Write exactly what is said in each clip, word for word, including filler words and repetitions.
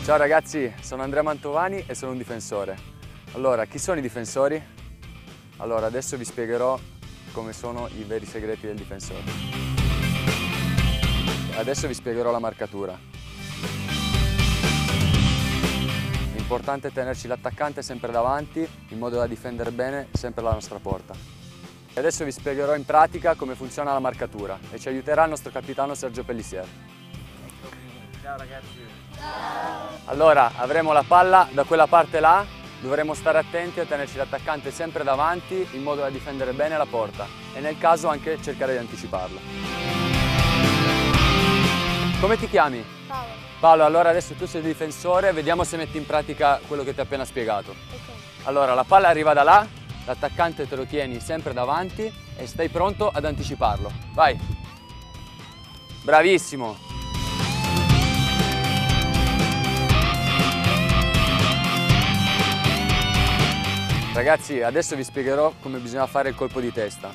Ciao ragazzi, sono Andrea Mantovani e sono un difensore. Allora, chi sono i difensori? Allora, adesso vi spiegherò come sono i veri segreti del difensore. Adesso vi spiegherò la marcatura. L'importante è tenerci l'attaccante sempre davanti in modo da difendere bene sempre la nostra porta. E adesso vi spiegherò in pratica come funziona la marcatura e ci aiuterà il nostro capitano Sergio Pellissier. Ciao ragazzi! Ciao! Allora, avremo la palla da quella parte là, dovremo stare attenti a tenerci l'attaccante sempre davanti in modo da difendere bene la porta e nel caso anche cercare di anticiparlo. Come ti chiami? Paolo. Paolo, allora adesso tu sei il difensore, vediamo se metti in pratica quello che ti ho appena spiegato. Ok. Allora, la palla arriva da là, l'attaccante te lo tieni sempre davanti e stai pronto ad anticiparlo. Vai! Bravissimo! Ragazzi, adesso vi spiegherò come bisogna fare il colpo di testa.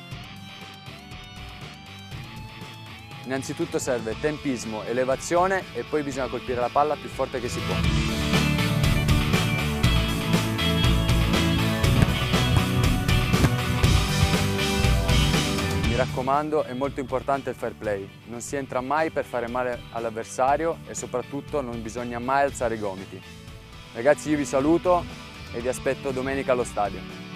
Innanzitutto serve tempismo, elevazione e poi bisogna colpire la palla più forte che si può. Mi raccomando, è molto importante il fair play. Non si entra mai per fare male all'avversario e soprattutto non bisogna mai alzare i gomiti. Ragazzi, io vi saluto e vi aspetto domenica allo stadio.